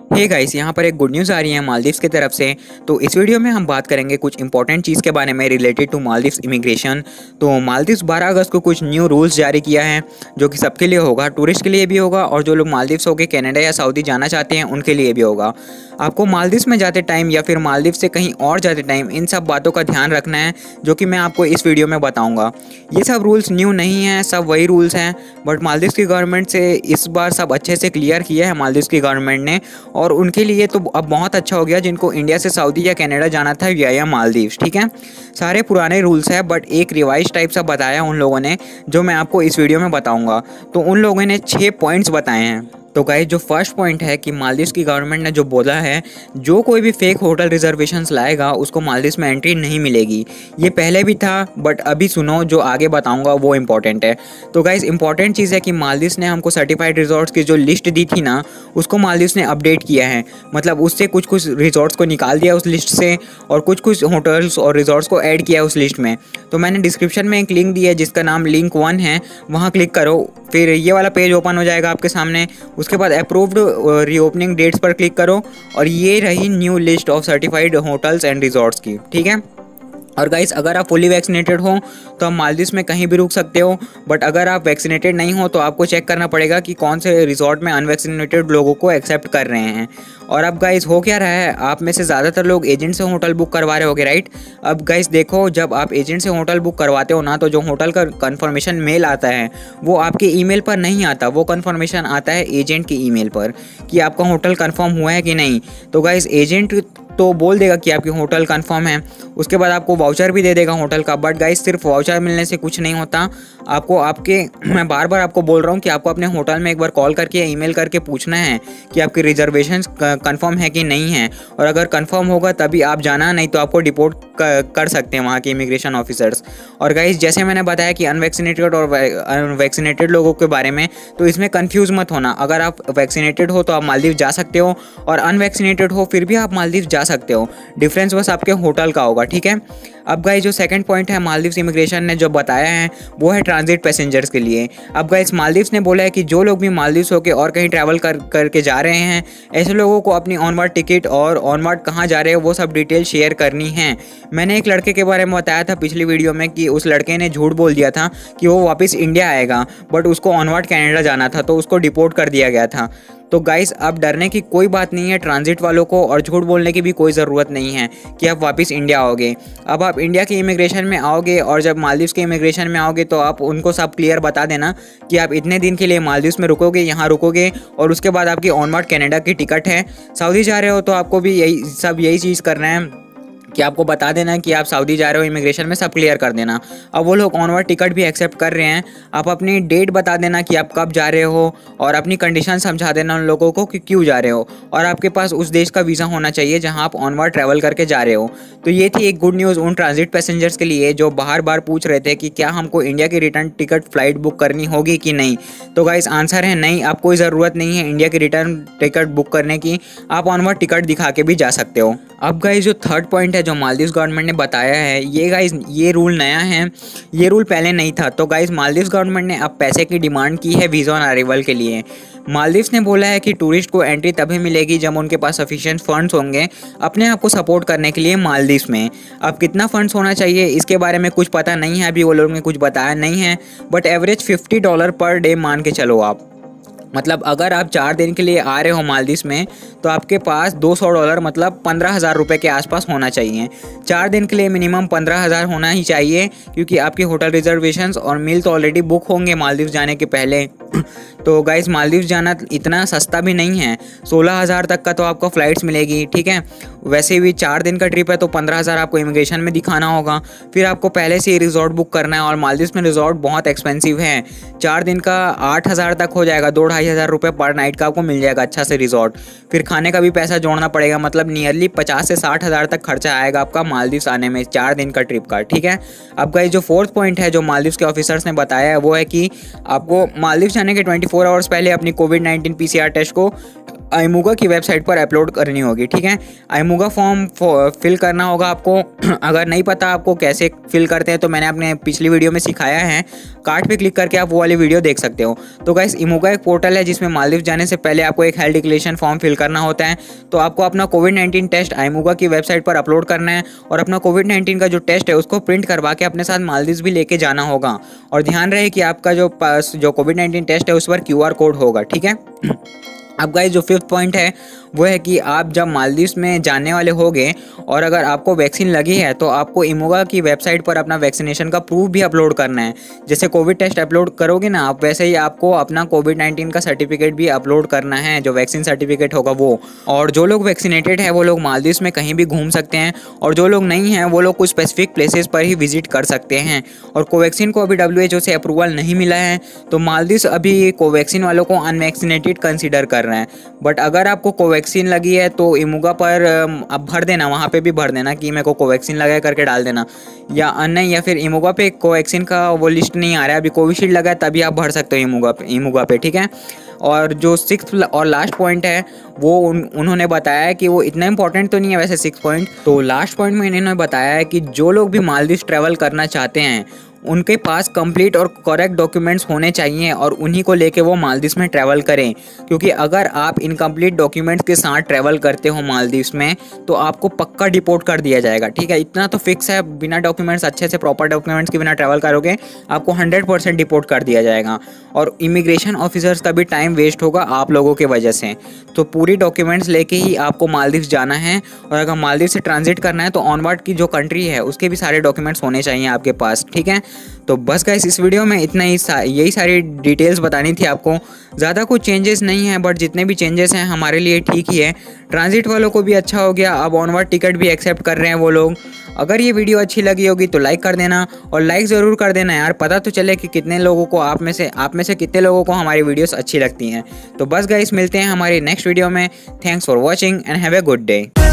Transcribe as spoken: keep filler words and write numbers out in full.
Hey guys, यहाँ पर एक गुड न्यूज़ आ रही है मालदीव्स की तरफ से। तो इस वीडियो में हम बात करेंगे कुछ इंपॉर्टेंट चीज़ के बारे में रिलेटेड टू मालदीव्स इमिग्रेशन। तो मालदीव्स बारह अगस्त को कुछ न्यू रूल्स जारी किया है जो कि सबके लिए होगा, टूरिस्ट के लिए भी होगा और जो लोग मालदीव्स होकर कनाडा या सऊदी जाना चाहते हैं उनके लिए भी होगा। आपको मालदीव्स में जाते टाइम या फिर मालदीव्स से कहीं और जाते टाइम इन सब बातों का ध्यान रखना है जो कि मैं आपको इस वीडियो में बताऊँगा। ये सब रूल्स न्यू नहीं हैं, सब वही रूल्स हैं, बट मालदीव्स की गवर्नमेंट से इस बार सब अच्छे से क्लियर किया है मालदीव्स की गवर्नमेंट ने। और उनके लिए तो अब बहुत अच्छा हो गया जिनको इंडिया से सऊदी या कनाडा जाना था या मालदीव्स। ठीक है, सारे पुराने रूल्स है बट एक रिवाइज टाइप सा बताया उन लोगों ने जो मैं आपको इस वीडियो में बताऊंगा। तो उन लोगों ने छः पॉइंट्स बताए हैं। तो गाइस, जो फर्स्ट पॉइंट है कि मालदीव्स की गवर्नमेंट ने जो बोला है, जो कोई भी फेक होटल रिजर्वेशंस लाएगा उसको मालदीव्स में एंट्री नहीं मिलेगी। ये पहले भी था बट अभी सुनो, जो आगे बताऊंगा वो इम्पॉर्टेंट है। तो गाइस, इंपॉर्टेंट चीज़ है कि मालदीव्स ने हमको सर्टिफाइड रिजॉर्ट्स की जो लिस्ट दी थी ना, उसको मालदीव्स ने अपडेट किया है। मतलब उससे कुछ कुछ रिजॉर्ट्स को निकाल दिया उस लिस्ट से और कुछ कुछ होटल्स और रिजॉर्ट्स को ऐड किया उस लिस्ट में। तो मैंने डिस्क्रिप्शन में एक लिंक दी है जिसका नाम लिंक वन है, वहाँ क्लिक करो, फिर ये वाला पेज ओपन हो जाएगा आपके सामने। उसके बाद अप्रूव्ड रीओपनिंग डेट्स पर क्लिक करो और ये रही new list of certified hotels and resorts की। ठीक है, और गाइस, अगर आप फुली वैक्सीनेटेड हो तो आप मालदीव्स में कहीं भी रुक सकते हो, बट अगर आप वैक्सीनेटेड नहीं हो तो आपको चेक करना पड़ेगा कि कौन से रिजॉर्ट में अनवैक्सीनेटेड लोगों को एक्सेप्ट कर रहे हैं। और अब गाइस, हो क्या रहा है, आप में से ज़्यादातर लोग एजेंट से होटल बुक करवा रहे होगे, राइट। अब गाइस देखो, जब आप एजेंट से होटल बुक करवाते हो ना, तो जो होटल का कन्फर्मेशन मेल आता है वो आपके ईमेल पर नहीं आता, वो कन्फर्मेशन आता है एजेंट के ईमेल पर कि आपका होटल कन्फर्म हुआ है कि नहीं। तो गाइस, एजेंट तो बोल देगा कि आपकी होटल कंफर्म है, उसके बाद आपको वाउचर भी दे देगा होटल का। बट गाइस, सिर्फ वाउचर मिलने से कुछ नहीं होता, आपको आपके मैं बार बार आपको बोल रहा हूँ कि आपको अपने होटल में एक बार कॉल करके या ईमेल करके पूछना है कि आपकी रिजर्वेशन कंफर्म है कि नहीं है। और अगर कंफर्म होगा तभी आप जाना, नहीं तो आपको डिपोर्ट कर सकते हैं वहाँ के इमिग्रेशन ऑफिसर्स। और गाइस, जैसे मैंने बताया कि अनवैक्सीनेटेड और वैक्सीनेटेड लोगों के बारे में, तो इसमें कंफ्यूज मत होना। अगर आप वैक्सीनेटेड हो तो आप मालदीव जा सकते हो और अनवैक्सीनेटेड हो फिर भी आप मालदीव जा सकते हो। डिफरेंस बस आपके होटल का होगा। ठीक है, अब गाइस, जो सेकंड पॉइंट है मालदीव्स इमिग्रेशन ने जो बताया है वो है ट्रांजिट पैसेंजर्स के लिए। अब गाइस, मालदीव्स ने बोला है कि जो लोग भी मालदीव्स होके और कहीं ट्रैवल कर करके जा रहे हैं, ऐसे लोगों को अपनी ऑनवर्ड टिकट और ऑनवर्ड कहाँ जा रहे हो वो सब डिटेल शेयर करनी है। मैंने एक लड़के के बारे में बताया था पिछली वीडियो में कि उस लड़के ने झूठ बोल दिया था कि वो वापस इंडिया आएगा, बट उसको ऑनवर्ड कनाडा जाना था तो उसको डिपोर्ट कर दिया गया था। तो गाइस, अब डरने की कोई बात नहीं है ट्रांजिट वालों को, और झूठ बोलने की भी कोई ज़रूरत नहीं है कि आप वापस इंडिया आओगे। अब आप इंडिया के इमिग्रेशन में आओगे और जब मालदीव्स के इमिग्रेशन में आओगे तो आप उनको सब क्लियर बता देना कि आप इतने दिन के लिए मालदीव्स में रुकोगे, यहाँ रुकोगे, और उसके बाद आपकी ऑनवर्ड कनाडा की टिकट है। सऊदी जा रहे हो तो आपको भी यही सब यही चीज़ करना है कि आपको बता देना कि आप सऊदी जा रहे हो, इमिग्रेशन में सब क्लियर कर देना। अब वो लोग ऑनवर्ड टिकट भी एक्सेप्ट कर रहे हैं, आप अपनी डेट बता देना कि आप कब जा रहे हो और अपनी कंडीशन समझा देना उन लोगों को कि क्यों जा रहे हो, और आपके पास उस देश का वीज़ा होना चाहिए जहां आप ऑनवर्ड ट्रैवल करके जा रहे हो। तो ये थी एक गुड न्यूज़ उन ट्रांजिट पैसेंजर्स के लिए जो बार बार पूछ रहे थे कि क्या हमको इंडिया की रिटर्न टिकट फ्लाइट बुक करनी होगी कि नहीं। तो गाइस, आंसर है नहीं, आप कोई ज़रूरत नहीं है इंडिया की रिटर्न टिकट बुक करने की, आप ऑनवर्ड टिकट दिखा के भी जा सकते हो। अब गाइस, जो थर्ड पॉइंट है जो मालदीव्स गवर्नमेंट ने बताया है, ये गाइस ये रूल नया है, ये रूल पहले नहीं था। तो गाइस, मालदीव्स गवर्नमेंट ने अब पैसे की डिमांड की है वीज़ा ऑन अराइवल के लिए। मालदीव्स ने बोला है कि टूरिस्ट को एंट्री तभी मिलेगी जब उनके पास सफिशिएंट फंड्स होंगे अपने आप को सपोर्ट करने के लिए मालदीव्स में। अब कितना फंड्स होना चाहिए इसके बारे में कुछ पता नहीं है, अभी वो लोगों ने कुछ बताया नहीं है, but average fifty dollar per day मान के चलो आप। मतलब अगर आप चार दिन के लिए आ रहे हो मालदीव्स में तो आपके पास दो सौ डॉलर मतलब पंद्रह हज़ार रुपये के आसपास होना चाहिए। चार दिन के लिए मिनिमम पंद्रह हज़ार होना ही चाहिए, क्योंकि आपके होटल रिजर्वेशंस और मील तो ऑलरेडी बुक होंगे मालदीव्स जाने के पहले। तो गाइस, मालदीव्स जाना इतना सस्ता भी नहीं है, सोलह हज़ार तक का तो आपको फ़्लाइट्स मिलेगी। ठीक है, वैसे भी चार दिन का ट्रिप है तो पंद्रह हज़ार आपको इमिग्रेशन में दिखाना होगा, फिर आपको पहले से ही रिजॉर्ट बुक करना है, और मालदीव्स में रिजॉर्ट बहुत एक्सपेंसिव है। चार दिन का आठ हज़ार तक हो जाएगा, दो ढाई हज़ार रुपये पर नाइट का आपको मिल जाएगा अच्छा से रिजॉर्ट। फिर खाने का भी पैसा जोड़ना पड़ेगा, मतलब नियरली पचास से साठ हज़ार तक खर्चा आएगा आपका मालदीव्स आने में चार दिन का ट्रिप का। ठीक है, अब गाइस, जो फोर्थ पॉइंट है जो मालदीव्स के ऑफिसर्स ने बताया है वो है कि आपको मालदीव्स जाने के ट्वेंटी फोर आवर्स पहले अपनी covid nineteen P C R test को आईमूगा की वेबसाइट पर अपलोड करनी होगी। ठीक है, आईमूगा फॉर्म फिल करना होगा आपको। अगर नहीं पता आपको कैसे फिल करते हैं तो मैंने अपने पिछली वीडियो में सिखाया है, कार्ड पे क्लिक करके आप वो वाली वीडियो देख सकते हो। तो गाइस आईमूगा एक पोर्टल है जिसमें मालदीव जाने से पहले आपको एक हेल्थ डिक्लेरेशन फॉर्म फिल करना होता है। तो आपको अपना कोविड नाइन्टीन टेस्ट आईमूगा की वेबसाइट पर अपलोड करना है और अपना कोविड नाइन्टीन का जो टेस्ट है उसको प्रिंट करवा के अपने साथ मालदीव भी लेके जाना होगा। और ध्यान रहे कि आपका जो पास जो कोविड नाइन्टीन टेस्ट है उस पर क्यू आर कोड होगा। ठीक है, अब गाइस जो फिफ्थ पॉइंट है वो है कि आप जब मालदीव में जाने वाले होगे और अगर आपको वैक्सीन लगी है तो आपको आईमूगा की वेबसाइट पर अपना वैक्सीनेशन का प्रूफ भी अपलोड करना है। जैसे कोविड टेस्ट अपलोड करोगे ना आप, वैसे ही आपको अपना कोविड नाइन्टीन का सर्टिफिकेट भी अपलोड करना है, जो वैक्सीन सर्टिफिकेट होगा वो। और जो लोग वैक्सीनेटेड है वो लोग मालदीव में कहीं भी घूम सकते हैं और जो लोग नहीं हैं वो लोग कुछ स्पेसिफिक प्लेसेस पर ही विजिट कर सकते हैं। और कोवैक्सीन को अभी डब्ल्यू एच ओ से अप्रूवल नहीं मिला है, तो मालदीव अभी कोवैक्सीन वालों को अनवैक्सीनेटेड कंसिडर कर रहे हैं। बट अगर आपको कोवैक्सीन लगी है तो आईमूगा पर अब भर देना, वहाँ पे भी भर देना कि मेरे को कोवैक्सीन लगा है करके डाल देना, या नहीं, या फिर आईमूगा पे कोवैक्सीन का वो लिस्ट नहीं आ रहा है, अभी कोविशील्ड लगा है तभी आप भर सकते हो आईमूगा पे आईमूगा पे ठीक है। और जो सिक्स्थ और लास्ट पॉइंट है वो उन, उन्होंने बताया कि वो इतना इंपॉर्टेंट तो नहीं है वैसे सिक्स पॉइंट। तो लास्ट पॉइंट में इन्होंने बताया है कि जो लोग भी मालदीव ट्रैवल करना चाहते हैं उनके पास कंप्लीट और करेक्ट डॉक्यूमेंट्स होने चाहिए और उन्हीं को लेके वो मालदीव में ट्रैवल करें। क्योंकि अगर आप इनकम्प्लीट डॉक्यूमेंट्स के साथ ट्रैवल करते हो मालदीव में तो आपको पक्का डिपोर्ट कर दिया जाएगा। ठीक है, इतना तो फिक्स है, बिना डॉक्यूमेंट्स अच्छे से प्रॉपर डॉक्यूमेंट्स के बिना ट्रैवल करोगे आपको हंड्रेड परसेंट डिपोर्ट कर दिया जाएगा और इमिग्रेशन ऑफिसर्स का भी टाइम वेस्ट होगा आप लोगों के वजह से। तो पूरी डॉक्यूमेंट्स लेके ही आपको मालदीव जाना है और अगर मालदीव से ट्रांजिट करना है तो ऑनवर्ड की जो कंट्री है उसके भी सारे डॉक्यूमेंट्स होने चाहिए आपके पास। ठीक है, तो बस गाइस इस वीडियो में इतना ही सा, यही सारी डिटेल्स बतानी थी आपको। ज़्यादा कुछ चेंजेस नहीं है, बट जितने भी चेंजेस हैं हमारे लिए ठीक ही है। ट्रांजिट वालों को भी अच्छा हो गया, अब ऑनवर्ड टिकट भी एक्सेप्ट कर रहे हैं वो लोग। अगर ये वीडियो अच्छी लगी होगी तो लाइक कर देना और लाइक ज़रूर कर देना यार, पता तो चले कि कितने लोगों को आप में से आप में से कितने लोगों को हमारी वीडियोस अच्छी लगती हैं। तो बस गाइस मिलते हैं हमारी नेक्स्ट वीडियो में। Thanks for watching and have a good day.